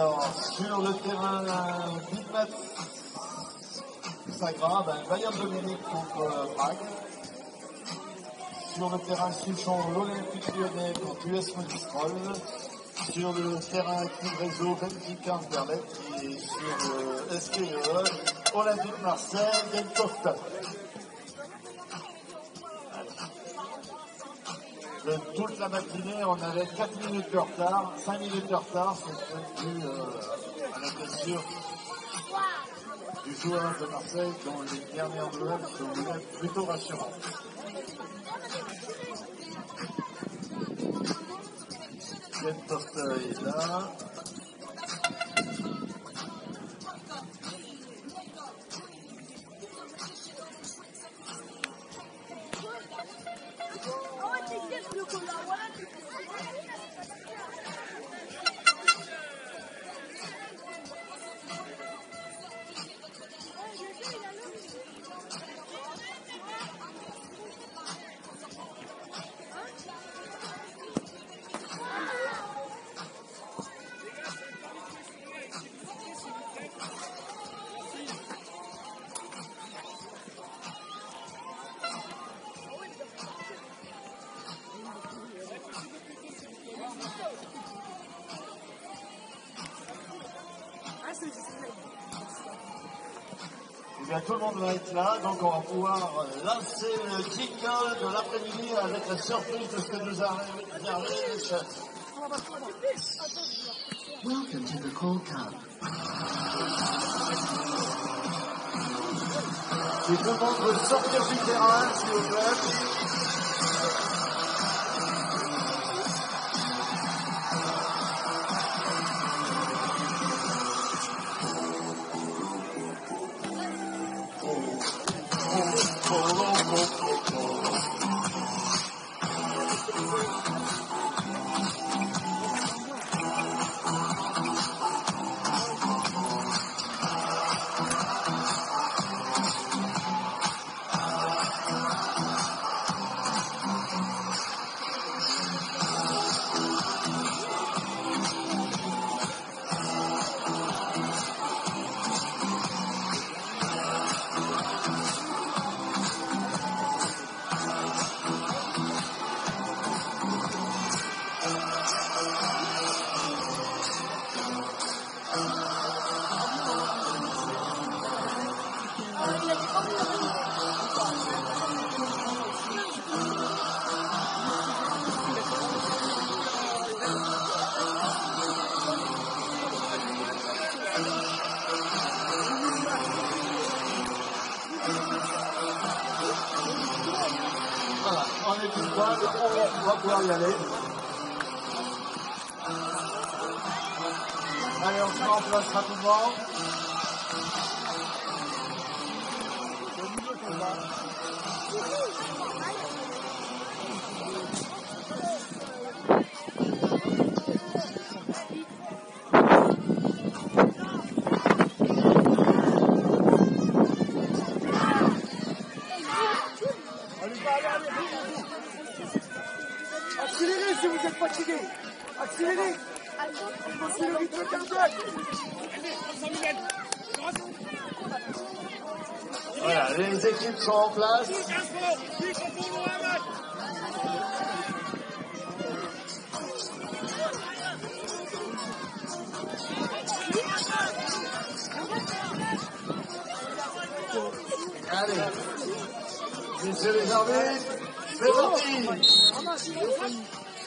Alors, sur le terrain Bitmat Sagra, Bayern de Munich contre Prague. Sur le terrain Souchon, l'Olympique Lyonnais contre US Monistrol. Sur le terrain Club Réseau, Benfica Anderlecht. Et sur le SPE, Olympique Marseille, Deltofta. De toute la matinée, on avait 4 minutes de retard, 5 minutes de retard, c'est dû à la blessure du joueur de Marseille dont les dernières nouvelles sont plutôt rassurantes. Deltofta est là. Eh bien, tout le monde va être là, donc on va pouvoir lancer le jingle de l'après-midi avec la surprise de ce que nous arrive les chefs. Welcome to the Call Cup. Si tout le monde veut sortir du terrain, s'il vous plaît. Voilà, on est tout droit, on va pouvoir y aller. Allez, on se met en place rapidement. Accélérez si vous êtes fatigué. Accélérez. C'est le rythme cardiaque. Voilà, les équipes sont en place. Allez, messieurs les arbitres, c'est parti.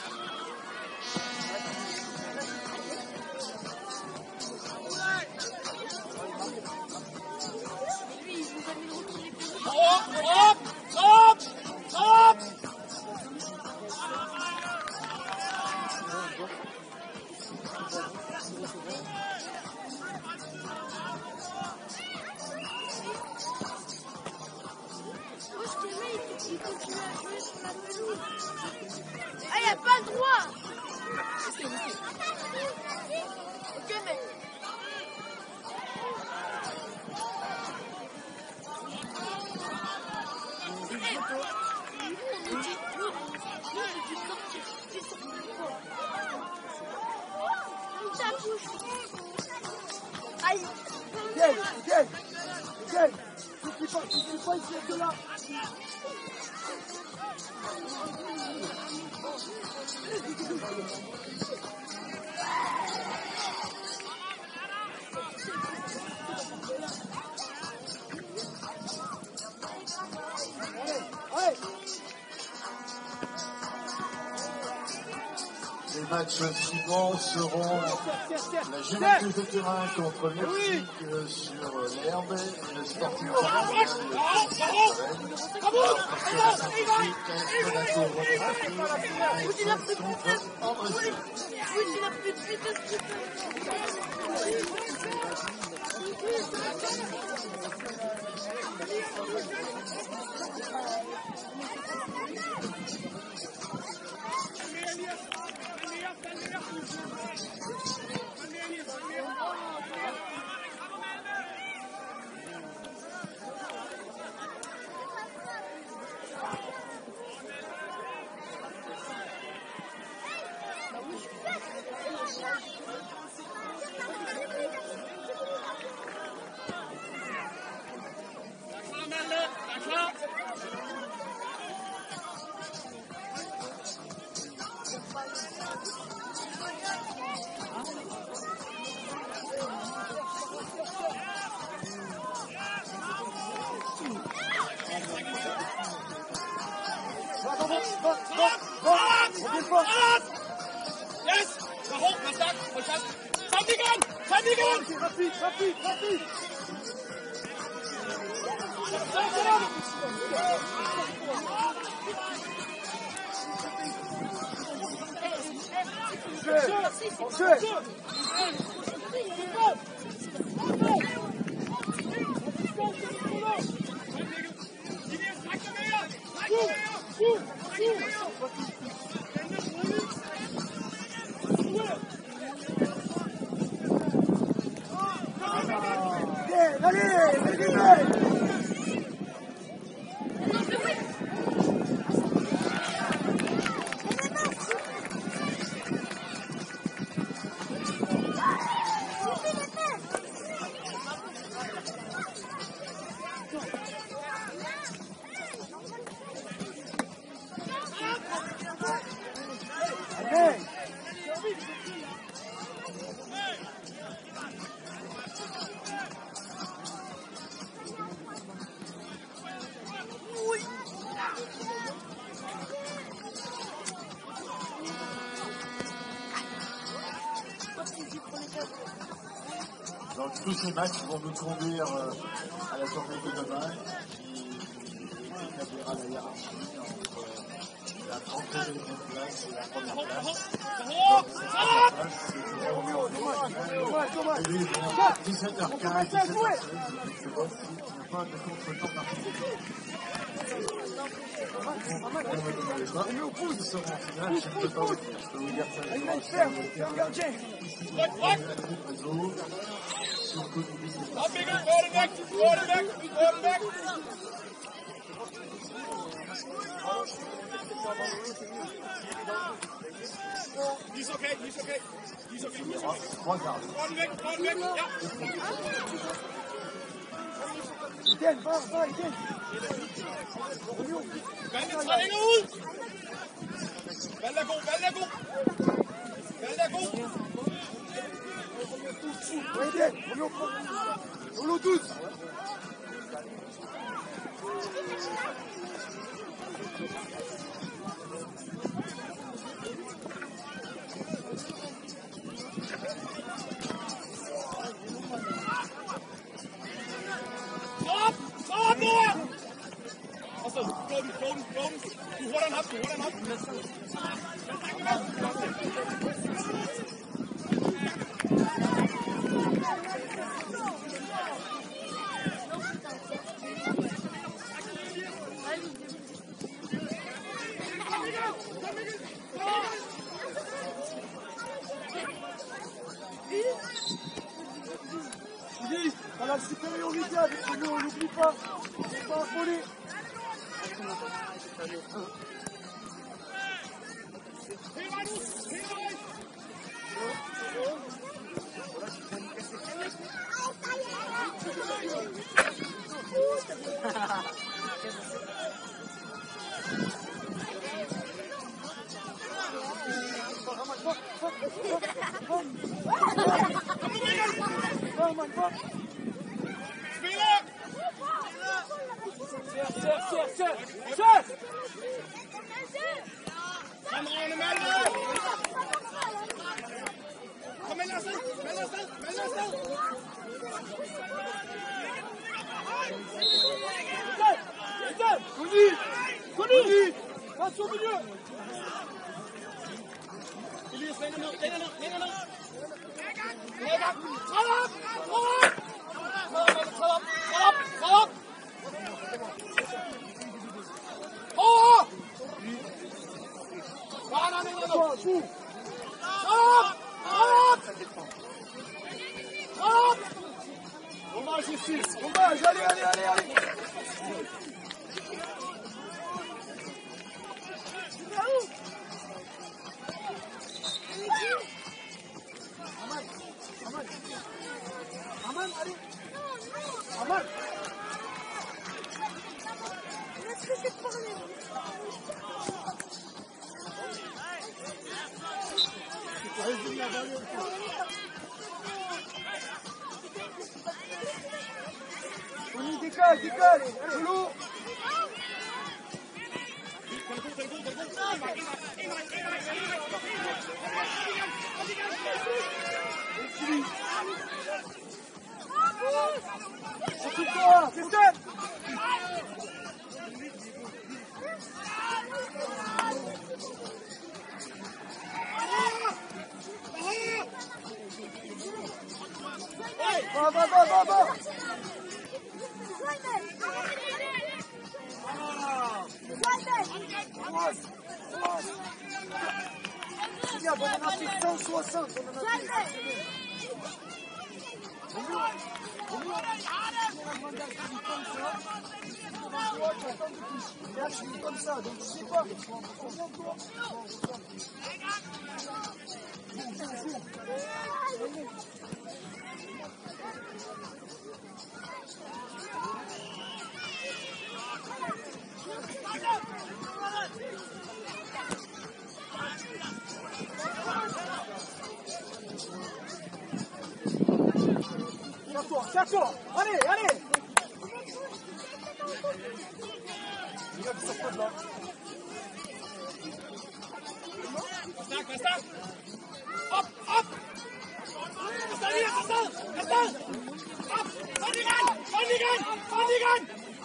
Ah, il n'y a pas le droit. Ok, mais... Miguel, tu ne pas ici que là. Les matchs suivants seront la Juventus de Turin contre Leipzig sur l'herbe et le Sporting Donc tous ces matchs vont nous conduire à la journée de demain qui établira la hiérarchie entre la 32e place et la première place. Et lui, 17h15, 17h16, je vois s'il n'y a pas de contre-temps particulier. Ils seront en finale, je ne peux pas vous dire. Je peux vous dire ça. He's okay. Trois quarts. Etienne, va, Etienne. Sur l'eau 12. Du hurtigere ham. On a la supériorité avec nous, on n'oublie pas. C'est pas affolé. man, va. Spelen! Serre. Kameraene melden! Kom meld afsted! Meld afsted! Meld afsted! Tony! Reste au milieu. Elias, længere ned! Længere ned! Dommage, justice. Dommage, allez. Aman, allez. Aman. Tony, décale. Allez, lourd. Occupe-toi, c'est ça. Va. On en a fait 160. Là, je suis comme ça, donc je sais pas. Tiens-toi. Allez. Il va sortir de là. Kastan! Op! Kastan! Op! Vandigan!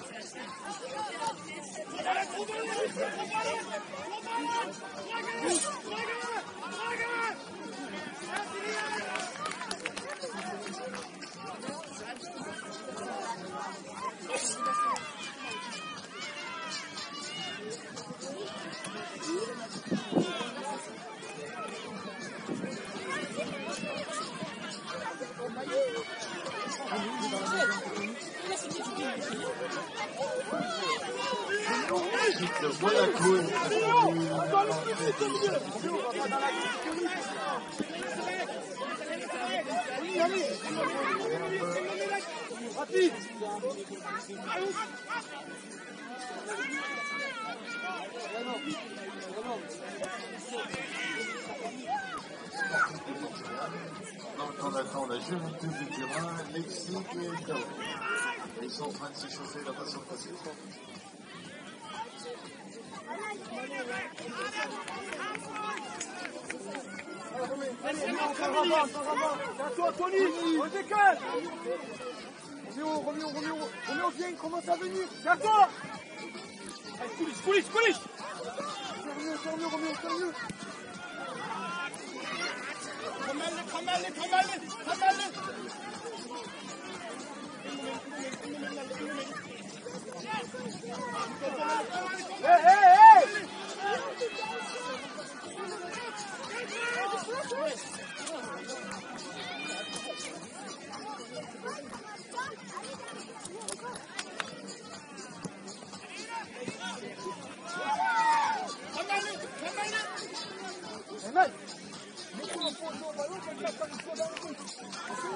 Rapide. Donc on attend la juventus du terrain, Leipzig et Tao. Ils sont en train de s'échauffer là-bas sur le passé. Tiens-toi, Tony, on décale. Roméo, viens, il commence à venir. Tiens-toi. Coulisse! Sors mieux, Roméo. Tramelle! Hey! Hey, man. Mets-toi au ballon, comme ça, ça nous soit dans le coup.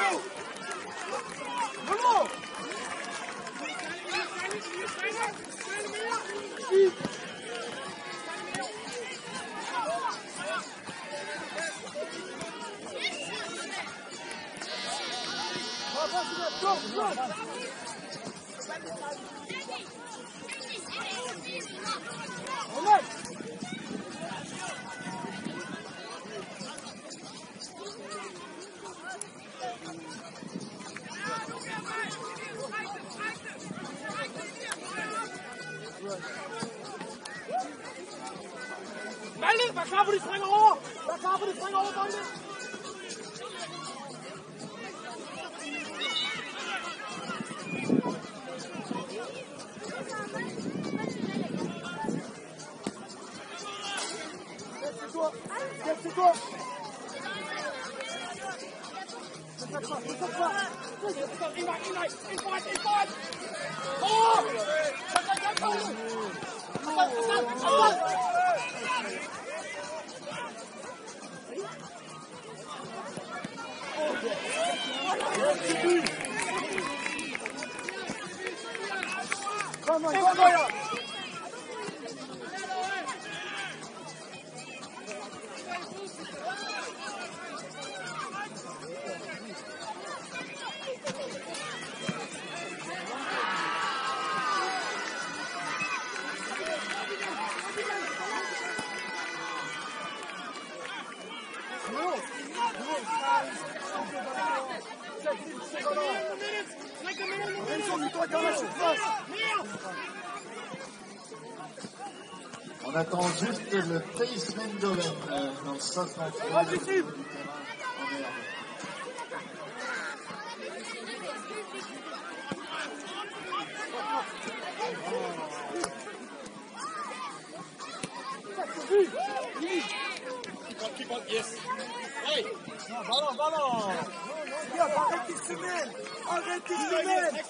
Ballen, vær klar på de springer over! Vær klar på de springer over, Ballen! C'est toi! On attend juste le Thijs Mendolen dans le sens naturel du terrain en herbe. Keep on, yes. Hey! Ballon! Arrêtez de se mêler! Arrêtez de se mêler!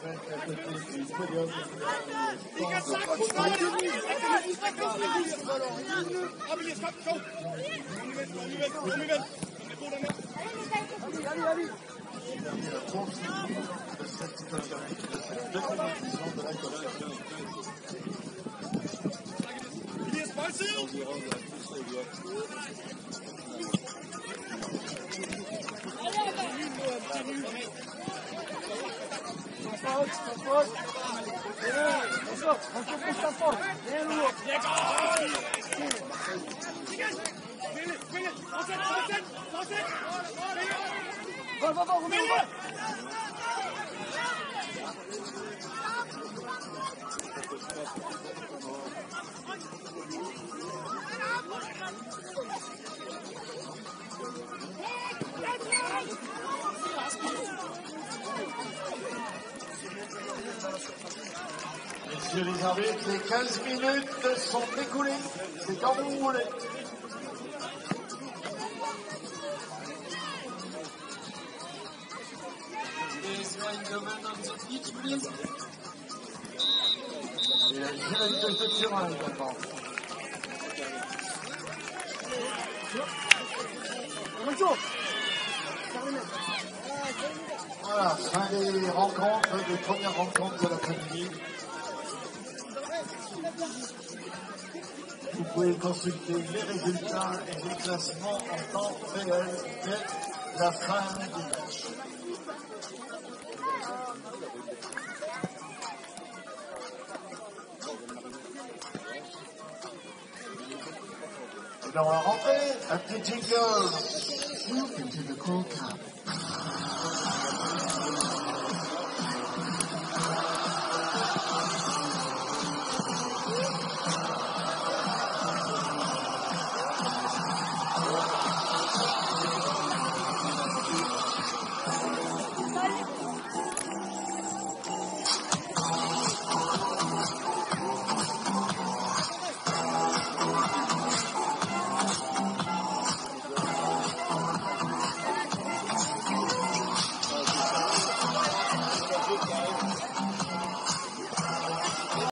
Allez! La poursuite de cette situation, de cette deuxième édition de la compétition. Messieurs les arbitres, les 15 minutes sont écoulées. C'est quand vous voulez. Et Gilles de Turin également. Voilà, fin des rencontres, des premières rencontres de l'après-midi. Vous pouvez consulter les résultats et les classements en temps réel dès la fin du match. Et dans la rentrée, un petit jingle. Welcome to the Call Cup.